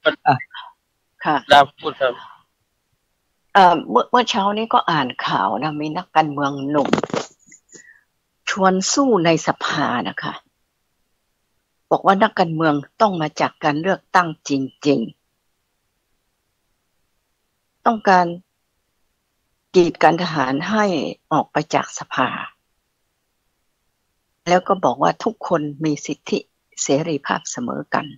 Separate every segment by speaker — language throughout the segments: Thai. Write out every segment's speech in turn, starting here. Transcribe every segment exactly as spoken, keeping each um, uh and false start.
Speaker 1: อ่ะค่ะ
Speaker 2: ครับพูดครับ
Speaker 1: เอ่อเมื่อเมื่อเช้านี้ก็อ่านข่าวนะมีนักการเมืองหนุ่มชวนสู้ในสภานะคะบอกว่านักการเมืองต้องมาจากการเลือกตั้งจริงๆต้องการกีดกันทหารให้ออกไปจากสภาแล้วก็บอกว่าทุกคนมีสิทธิเสรีภาพเสมอกัน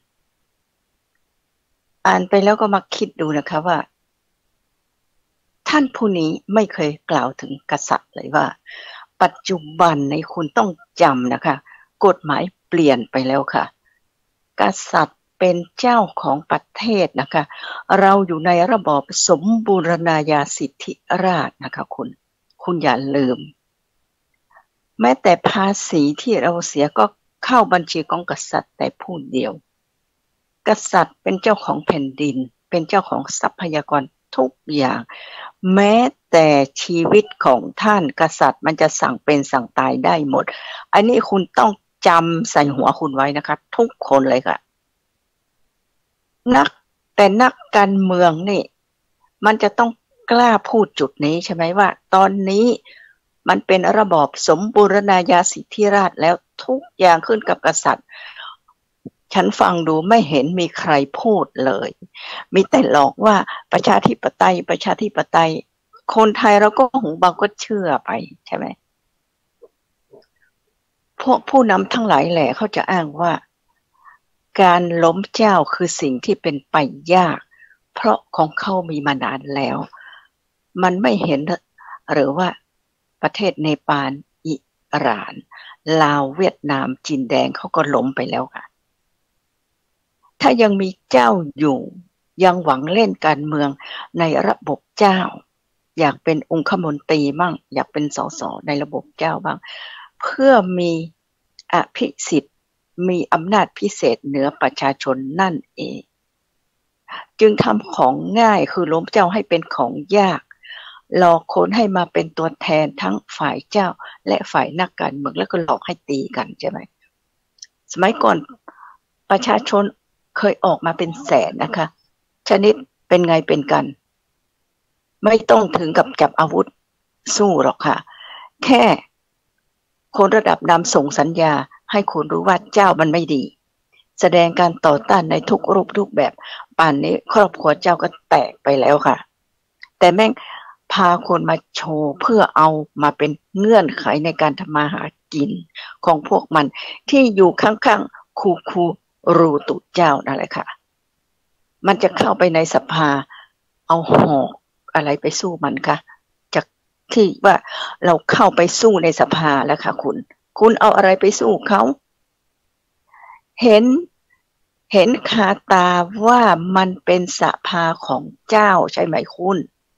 Speaker 1: อ่านไปแล้วก็มาคิดดูนะคะว่าท่านผู้นี้ไม่เคยกล่าวถึงกษัตริย์เลยว่าปัจจุบันในคุณต้องจำนะคะกฎหมายเปลี่ยนไปแล้วค่ะกษัตริย์เป็นเจ้าของประเทศนะคะเราอยู่ในระบอบสมบูรณาญาสิทธิราชย์นะคะคุณคุณอย่าลืมแม้แต่ภาษีที่เราเสียก็เข้าบัญชีของกษัตริย์แต่ผู้เดียวกษัตริย์เป็นเจ้าของแผ่นดินเป็นเจ้าของทรัพยากรทุกอย่างแม้แต่ชีวิตของท่านกษัตริย์มันจะสั่งเป็นสั่งตายได้หมดอันนี้คุณต้องจำใส่หัวคุณไว้นะคะทุกคนเลยค่ะนักแต่นักการเมืองนี่มันจะต้องกล้าพูดจุดนี้ใช่ไหมว่าตอนนี้มันเป็นระบอบสมบูรณาญาสิทธิราชย์แล้วทุกอย่างขึ้นกับกษัตริย์ฉันฟังดูไม่เห็นมีใครพูดเลยมีแต่หลอกว่าประชาธิปไตยประชาธิปไตยคนไทยเราก็หูเบาก็เชื่อไปใช่ไหมพวกผู้นำทั้งหลายแหละเขาจะอ้างว่าการล้มเจ้าคือสิ่งที่เป็นไปยากเพราะของเขามีมานานแล้วมันไม่เห็นหรือว่าประเทศเนปาลอิหร่านลาวเวียดนามจีนแดงเขาก็ล้มไปแล้วค่ะถ้ายังมีเจ้าอยู่ยังหวังเล่นการเมืองในระบบเจ้าอยากเป็นองคมนตรีบ้างอยากเป็นสสในระบบเจ้าบ้างเพื่อมีอภิสิทธิ์มีอำนาจพิเศษเหนือประชาชนนั่นเองจึงทำของง่ายคือล้มเจ้าให้เป็นของยากหลอกคนให้มาเป็นตัวแทนทั้งฝ่ายเจ้าและฝ่ายนักการเมืองแล้วก็หลอกให้ตีกันใช่ไหมสมัยก่อนประชาชนเคยออกมาเป็นแสนนะคะชนิดเป็นไงเป็นกันไม่ต้องถึงกับจับอาวุธสู้หรอกค่ะแค่คนระดับนำส่งสัญญาให้คนรู้ว่าเจ้ามันไม่ดีแสดงการต่อต้านในทุกรูปทุกแบบป่านนี้ครอบครัวเจ้าก็แตกไปแล้วค่ะแต่แม่งพาคนมาโชว์เพื่อเอามาเป็นเงื่อนไขในการทำมาหากินของพวกมันที่อยู่ข้างๆคูคูรูตุเจ้านั่นแหละค่ะมันจะเข้าไปในสภาเอาหอกอะไรไปสู้มันคะจากที่ว่าเราเข้าไปสู้ในสภาแล้วค่ะคุณคุณเอาอะไรไปสู้เขาเห็นเห็นคาตาว่ามันเป็นสภาของเจ้าใช่ไหมคุณ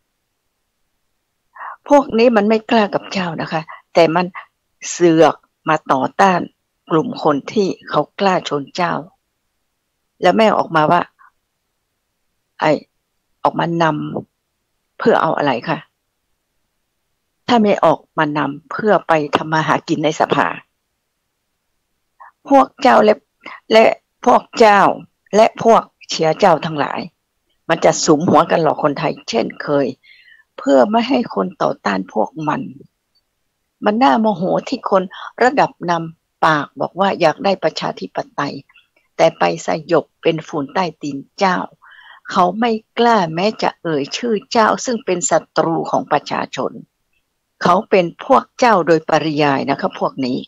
Speaker 1: พวกนี้มันไม่กล้ากับเจ้านะคะแต่มันเสือกมาต่อต้านกลุ่มคนที่เขากล้าชนเจ้าแล้วแม่ออกมาว่าไอออกมานำเพื่อเอาอะไรคะถ้าไม่ออกมานำเพื่อไปทำมาหากินในสภาพวกเจ้าและและพวกเจ้าและพวกเชียร์เจ้าทั้งหลายมันจะสุมหัวกันหลอกคนไทยเช่นเคยเพื่อไม่ให้คนต่อต้านพวกมันมันน่าโมโหที่คนระดับนำปากบอกว่าอยากได้ประชาธิปไตยแต่ไปสยบเป็นฝุ่นใต้ตีนเจ้าเขาไม่กล้าแม้จะเอ่ยชื่อเจ้าซึ่งเป็นศัตรูของประชาชนเขาเป็นพวกเจ้าโดยปริยายนะคะพวกนี้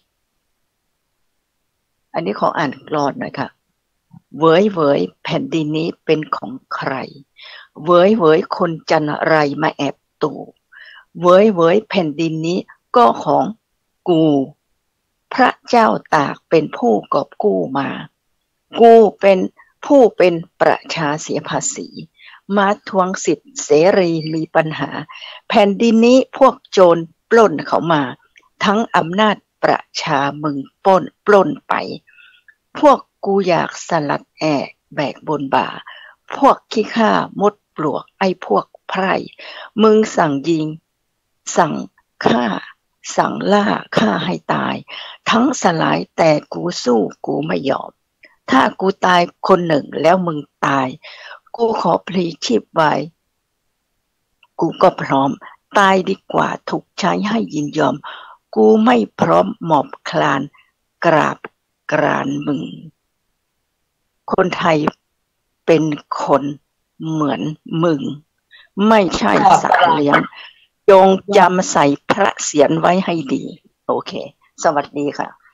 Speaker 1: อันนี้ขออ่านกลอนหน่อยค่ะเว้ยเว้ยแผ่นดินนี้เป็นของใครเว้ยเว้ยคนจันไรมาแอบตู่เว้ยเว้ยแผ่นดินนี้ก็ของกูพระเจ้าตากเป็นผู้กอบกู้มากูเป็นผู้เป็นประชาเสียภาษีมาทวงสิทธิเสรีมีปัญหาแผ่นดินนี้พวกโจรปล้นเขามาทั้งอำนาจประชามึงปล้นปล้นไปพวกกูอยากสลัดแอกแบกบนบ่าพวกขี้ข้ามดปลวกไอ้พวกไพร่มึงสั่งยิงสั่งฆ่าสั่งล่าฆ่าให้ตายทั้งสลายแต่กูสู้กูไม่ยอมถ้ากูตายคนหนึ่งแล้วมึงตายกูขอพลีชีพไว้กูก็พร้อมตายดีกว่าถูกใช้ให้ยินยอมกูไม่พร้อมหมอบคลานกราบกรานมึงคนไทยเป็นคนเหมือนมึงไม่ใช่สัตว์เลี้ยงจงจำใส่พระเศียรไว้ให้ดีโอเคสวัสดีค่ะ